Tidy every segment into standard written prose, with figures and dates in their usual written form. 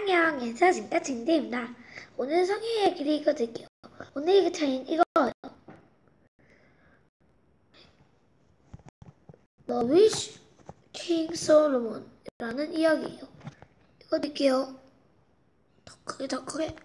안녕, 인사진짜 진대입니다. 오늘 성의 얘기를 읽어드릴게요. 오늘 읽을 차이는 이거예요. The Rich King Solomon 라는 이야기예요. 읽어드릴게요. 더 크게.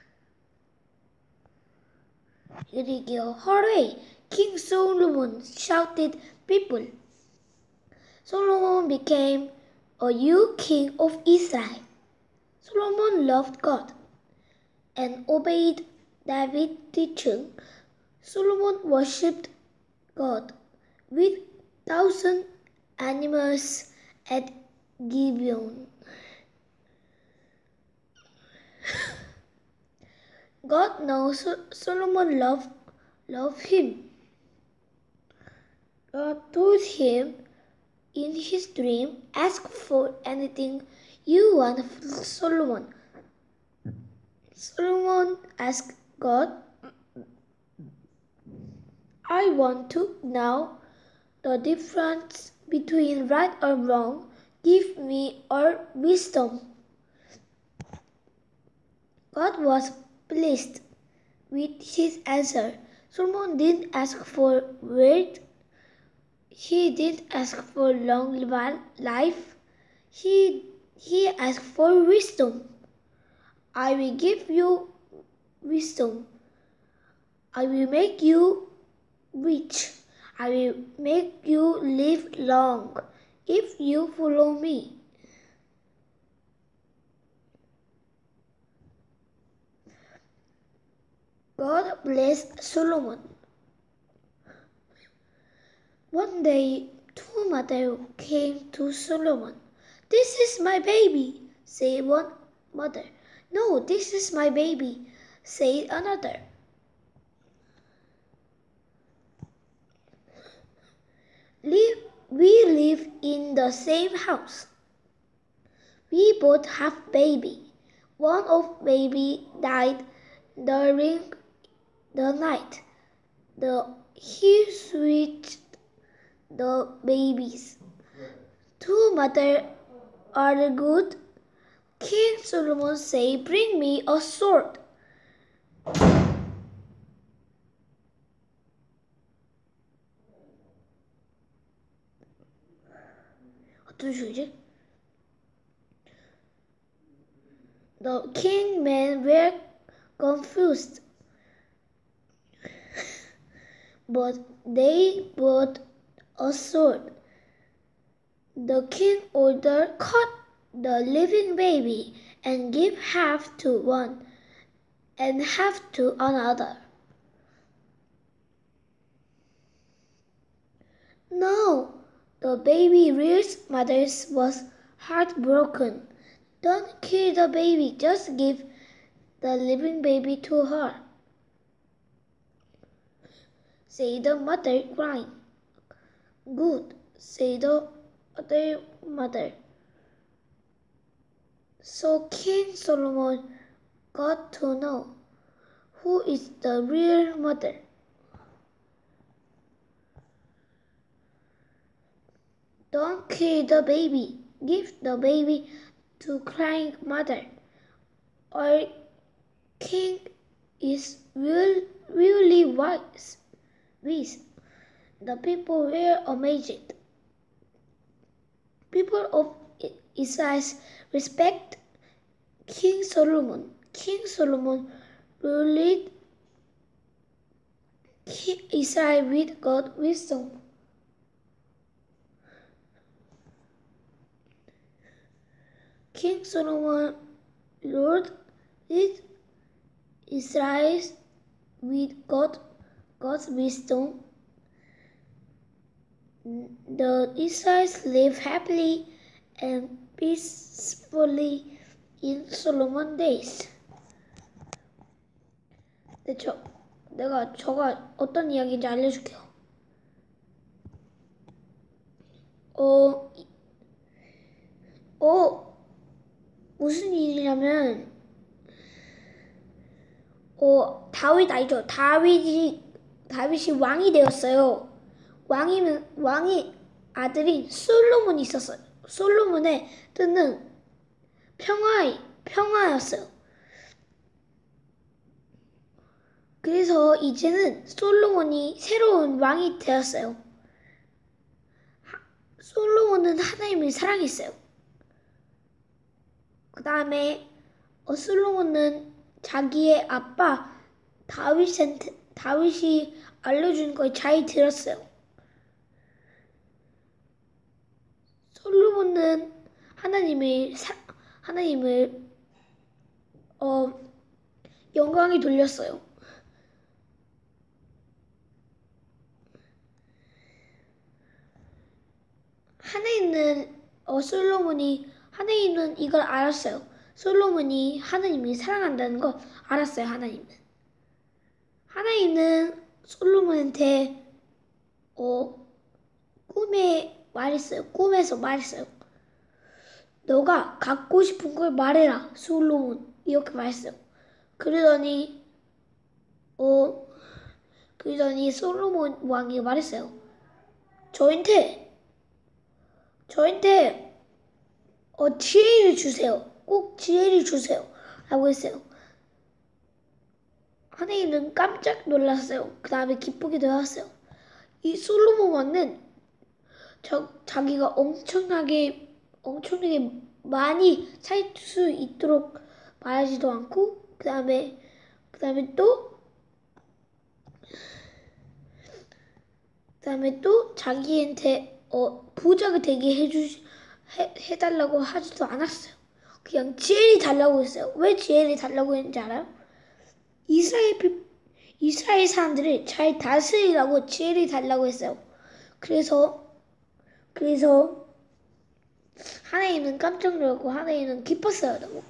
읽어드릴게요. Hooray! King Solomon shouted people. Solomon became a new king of Israel. Solomon loved God and obeyed David's teaching. Solomon worshipped God with 1,000 animals at Gibeon. God knows Solomon loved him. God told him in his dream, "Ask for anything you want, Solomon." Solomon asked God, "I want to know the difference between right or wrong. Give me all wisdom." God was pleased with his answer. Solomon didn't ask for wealth. He didn't ask for long life. He asked for wisdom. "I will give you wisdom. I will make you rich. I will make you live long if you follow me." God blessed Solomon. One day, two mothers came to Solomon. "This is my baby," said one mother. "No, this is my baby," said another. "We live in the same house. We both have baby. One of baby died during the night. He switched the babies. Two mothers are good." King Solomon said, "Bring me a sword." 어떤 소리지? The kingmen were confused, but they brought a sword. The king ordered, "Cut the living baby and give half to one and half to another." No, the baby's mother was heartbroken. "Don't kill the baby, just give the living baby to her," said the mother, crying. "Good," said the other mother. So King Solomon got to know who is the real mother. Don't kill the baby. Give the baby to crying mother. Our king is really wise. The people were amazed. People of Israel respect King Solomon. King Solomon ruled Israel with God's wisdom. King Solomon ruled Israel with God's wisdom. The Israelites lived happily and peacefully in Solomon days. 내가 저가 어떤 이야기인지 알려줄게요. 무슨 일이냐면, 다윗 알죠? 다윗이 왕이 되었어요. 왕의 아들인 솔로몬이 있었어요. 솔로몬의 뜻은 평화였어요. 그래서 이제는 솔로몬이 새로운 왕이 되었어요. 솔로몬은 하나님을 사랑했어요. 그 다음에 솔로몬은 자기의 아빠 다윗이 알려준 걸 잘 들었어요. 솔로몬은 하나님을 영광이 돌렸어요. 하나님은 이걸 알았어요. 솔로몬이 하나님을 사랑한다는 거 알았어요. 하나님은 솔로몬한테 꿈에서 말했어요. 너가 갖고 싶은 걸 말해라, 솔로몬. 이렇게 말했어요. 그러더니 솔로몬 왕이 말했어요. 저한테 지혜를 주세요. 꼭 지혜를 주세요. 라고 했어요. 하나님은 깜짝 놀랐어요. 그 다음에 기쁘기도 했어요. 이 솔로몬 왕은 자기가 엄청나게 많이 살 수 있도록 말하지도 않고 그 다음에 또 자기한테 부자가 되게 해달라고 하지도 않았어요. 그냥 지혜를 달라고 했어요. 왜 지혜를 달라고 했는지 알아요? 이스라엘 사람들을 잘 다스리라고 지혜를 달라고 했어요. 그래서 하나님은 깜짝 놀랐고 하나님은 기뻤어요. 너무.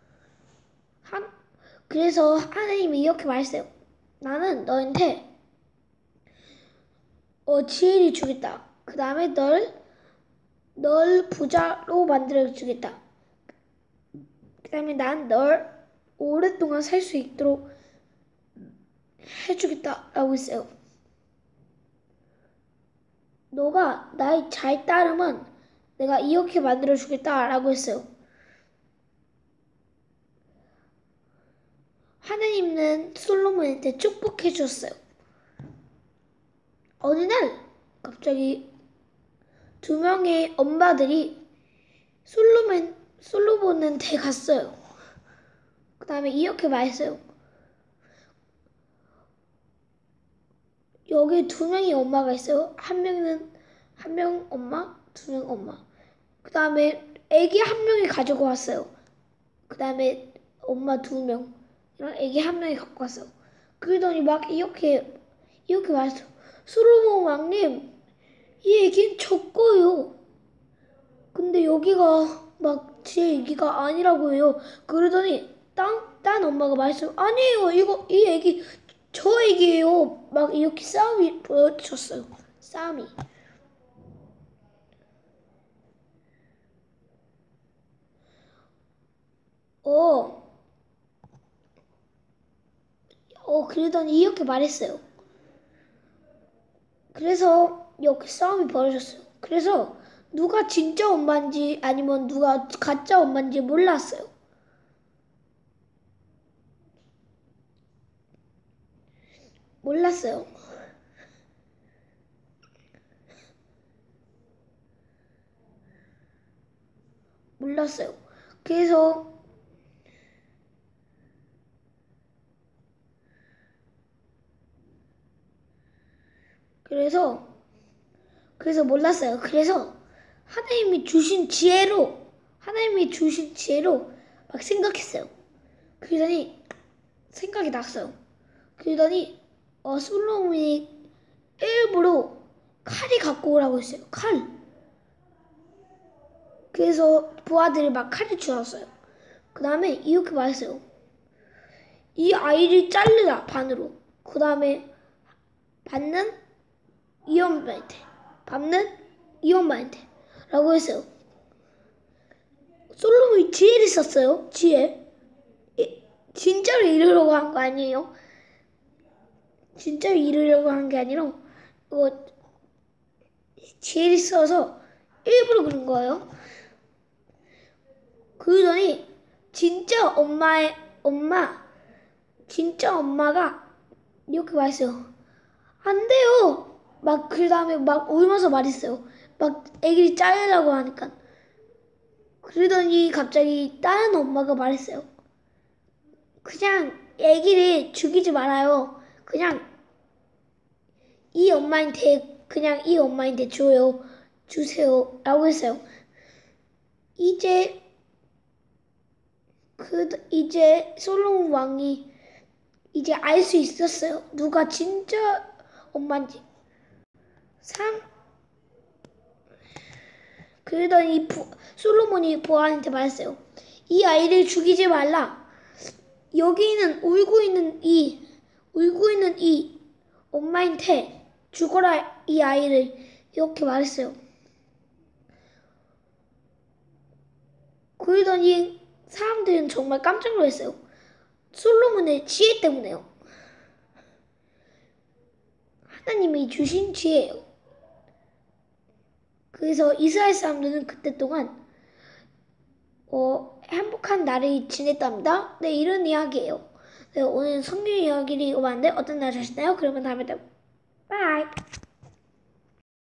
그래서 하나님이 이렇게 말했어요. 나는 너한테 지혜를 주겠다. 그 다음에 널 부자로 만들어 주겠다. 그 다음에 난 널 오랫동안 살 수 있도록 해주겠다 라고 했어요. 너가 날 잘 따르면 내가 이렇게 만들어 주겠다 라고 했어요. 하나님은 솔로몬한테 축복해 줬어요. 어느 날 갑자기 두 명의 엄마들이 솔로몬한테 갔어요. 그 다음에 이렇게 말했어요. 여기 두 명의 엄마가 있어요. 한 명 엄마, 두 명 엄마. 그 다음에 애기 한 명이 가지고 왔어요. 그 다음에 엄마 두 명, 애기 한 명이 갖고 왔어요. 그러더니 막 이렇게 말했어요. 솔로몬 왕님, 이 애기는 저 거예요. 근데 여기가 막 제 애기가 아니라고 해요. 그러더니 딴 엄마가 말했어요. 아니에요, 이 애기 저 애기예요. 막 이렇게 싸움이 벌어졌어요. 싸움이. 그러더니 이렇게 말했어요. 그래서 이렇게 싸움이 벌어졌어요. 그래서 누가 진짜 엄마인지 아니면 누가 가짜 엄마인지 몰랐어요. 몰랐어요. 그래서 몰랐어요. 그래서 하나님이 주신 지혜로 막 생각했어요. 그러더니 생각이 났어요. 그러더니 솔로몬이 일부러 칼이 갖고 오라고 했어요. 칼. 그래서 부하들이 막 칼을 주었어요. 그 다음에 이렇게 말했어요. 이 아이를 자르라 반으로. 그 다음에 받는 이 엄마한테 라고 했어요. 솔로몬이 지혜를 썼어요. 지혜. 진짜로 이러려고 한 거 아니에요. 진짜로 이러려고 한 게 아니라 지혜를 써서 일부러 그런 거예요. 그러더니 진짜 엄마가 이렇게 말했어요. 안 돼요. 막 그 다음에 막 울면서 말했어요. 막 애기를 자르려고 하니까. 그러더니 갑자기 다른 엄마가 말했어요. 그냥 애기를 죽이지 말아요. 그냥 이 엄마한테 주세요. 라고 했어요. 이제 솔로몬 왕이 이제 알 수 있었어요. 누가 진짜 엄마인지. 그러더니 솔로몬이 보아한테 말했어요. 이 아이를 죽이지 말라. 여기는 울고 있는 이 엄마한테 죽어라 이 아이를 이렇게 말했어요. 그러더니 사람들은 정말 깜짝 놀랐어요. 솔로몬의 지혜 때문에요. 하나님이 주신 지혜예요. 그래서 이스라엘 사람들은 그때 동안 행복한 날을 지냈답니다. 네, 이런 이야기예요. 네, 오늘 성경 이야기를 읽어봤는데 어떤 날 하셨나요? 그러면 다음에 또 바이.